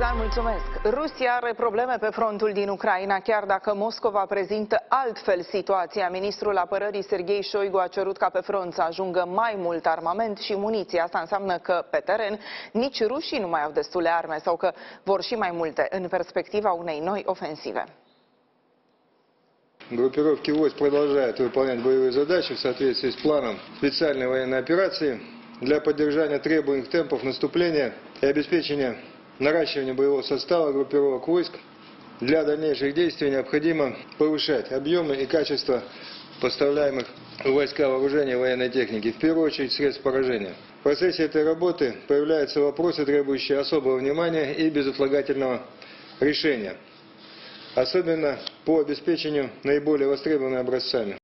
Bogdan, mulțumesc. Rusia are probleme pe frontul din Ucraina, chiar dacă Moscova prezintă altfel situația. Ministrul Apărării Serghei Șoigu a cerut ca pe front să ajungă mai mult armament și muniție. Asta înseamnă că pe teren nici rușii nu mai au destule arme sau că vor și mai multe în perspectiva unei noi ofensive. Группировки войск продолжают выполнять боевые задачи в соответствии с планом специальной военной операции для поддержания требуемых темпов наступления и обеспечения наращивания боевого состава группировок войск. Для дальнейших действий необходимо повышать объемы и качество поставляемых в войска вооружения и военной техники, в первую очередь средств поражения. В процессе этой работы появляются вопросы, требующие особого внимания и безотлагательного решения, особенно по обеспечению наиболее востребованными образцами.